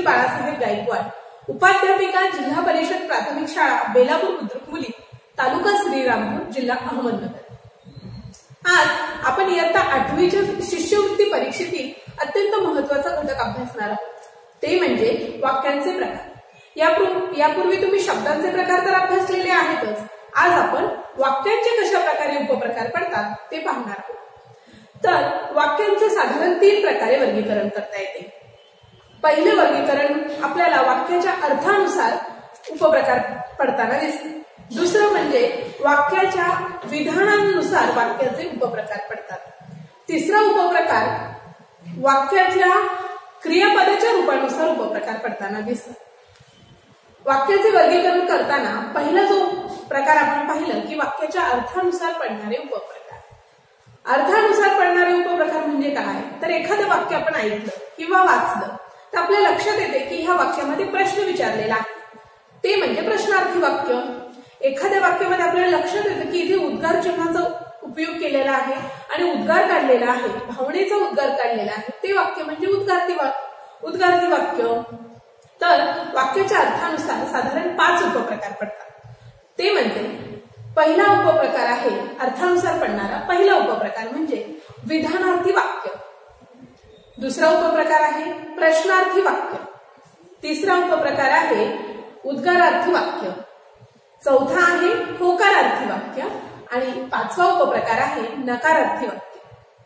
बाळासाहेब गायकवाड, उपाध्यापिका, जिल्हा परिषद प्राथमिक शाळा बेलापूर बुद्रुक मुली, तालुका श्रीरामपूर, जिल्हा अहमदनगर। आज आपण इयत्ता 8वीच्या शिष्यवृत्ती परीक्षेतील अत्यंत महत्त्वाचा घटक अभ्यासणार आहोत, ते म्हणजे वाक्यांचे प्रकार। यापूर्वी तुम्ही शब्दांचे प्रकार तर अभ्यासलेले आहेतच, आज आपण वाक्यांचे कशा प्रकारे उपप्रकार पडतात ते पाहणार आहोत। तर वाक्यांचे साधारण 3 प्रकारे वर्गीकरण करता येते। पहिले वर्गीकरण आपल्याला वाक्याच्या अर्थानुसार उपप्रकार पडताना दिसते। दुसरं म्हणजे वाक्याच्या विधानानुसार वाक्याचे उपप्रकार पडतात। तिसरा उपप्रकार वाक्याच्या क्रियापदाच्या रूपानुसार उपप्रकार पडताना दिसतात। वाक्याचे वर्गीकरण करताना पहिला जो प्रकार आपण पाहिलं की वाक्याच्या अर्थानुसार पडणारे उपप्रकार। अर्थानुसार पडणारे उपप्रकार म्हणजे काय, तर एखादं वाक्य आपण ऐकलं किंवा वाचलं तर आपल्या लक्षात येते की ह्या वाक्यामध्ये प्रश्न विचारलेला आहे, ते म्हणजे प्रश्नार्थी वाक्य। एखाद्या वाक्यामध्ये आपल्याला लक्षात येतं की इथे उद्गार चिन्हाचा उपयोग केलेला आहे आणि उद्गार काढलेला आहे, भावनेचा उद्गार काढलेला आहे, ते वाक्य म्हणजे उद्गार्थी वाक्य। तर वाक्याच्या अर्थानुसार साधारण 5 उपप्रकार पडतात। ते म्हणजे पहिला उपप्रकार आहे अर्थानुसार पडणारा पहिला उपप्रकार म्हणजे विधानार्थी वाक्य। दुसरा उपप्रकार आहे प्रश्नार्थी वाक्य। तिसरा उपप्रकार आहे उद्गारार्थी वाक्य। चौथा आहे होकारार्थी वाक्य आणि 5वा उपप्रकार आहे नकारार्थी वाक्य।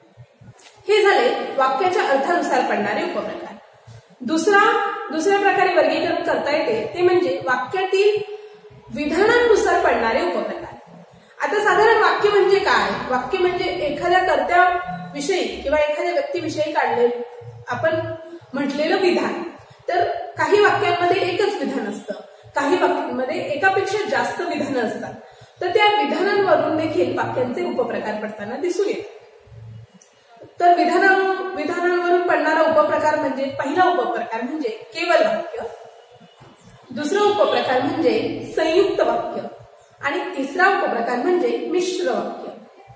हे झाले वाक्याच्या अर्थानुसार पडणारे उपप्रकार। दुसऱ्या प्रकारे वर्गीकरण करता येते ते म्हणजे वाक्यातील विधानानुसार पडणारे उपप्रकार। आता साधारण वाक्य म्हणजे काय, वाक्य म्हणजे एखाद्या कर्त्याविषयी किंवा एखाद्या व्यक्तीविषयी काढले आपण म्हटलेलं विधान। तर काही वाक्यांमध्ये एकच विधान असतं, काही वाक्यांमध्ये एकापेक्षा जास्त विधानं असतात, तर त्या विधानांवरून देखील वाक्यांचे उपप्रकार पडताना दिसून येतात। तर विधानांवरून पडणारा उपप्रकार म्हणजे पहिला उपप्रकार म्हणजे केवल वाक्य, दुसरा उपप्रकार म्हणजे संयुक्त वाक्य आणि तिसरा उपप्रकार म्हणजे मिश्र वाक्य।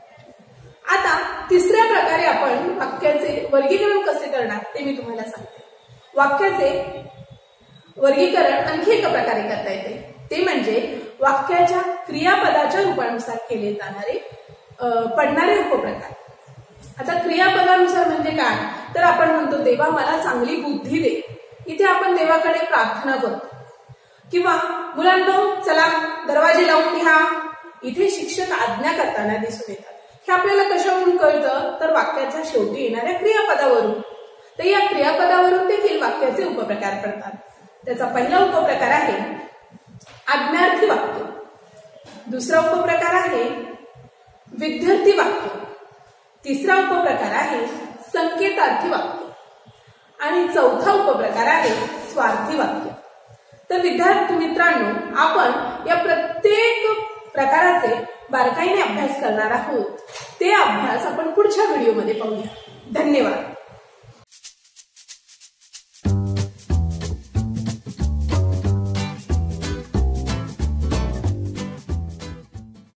आता तिसऱ्या प्रकारे आपण वाक्याचे वर्गीकरण कसे करणार ते मी तुम्हाला सांगते। वाक्याचे वर्गीकरण आणखी एका प्रकारे करता येते, ते म्हणजे वाक्याच्या क्रियापदाच्या रूपानुसार केले जाणारे पडणारे उपप्रकार। आता क्रियापदानुसार म्हणजे काय, तर आपण म्हणतो देवा मला चांगली बुद्धी दे, इथे आपण देवाकडे प्रार्थना करतो। किंवा मुलांनो चला दरवाजे लावून घ्या, इथे शिक्षक आज्ञा करताना दिसून येतात। हे आपल्याला कशावरून कळतं, तर वाक्याच्या शेवटी येणाऱ्या क्रियापदावरून। तर या क्रियापदावरून देखील वाक्याचे उपप्रकार पडतात। त्याचा पहिला उपप्रकार आहे आज्ञार्थी वाक्य, दुसरा उपप्रकार आहे विद्यार्थी वाक्य, तिसरा उपप्रकार आहे संकेतार्थी वाक्य आणि चौथा उपप्रकार आहे स्वार्थी वाक्य। तर विद्यार्थी मित्रांनो, आपण या प्रत्येक प्रकाराचे बारकाईने अभ्यास करणार आहोत। ते अभ्यास आपण पुढच्या व्हिडिओमध्ये पाहूया। धन्यवाद।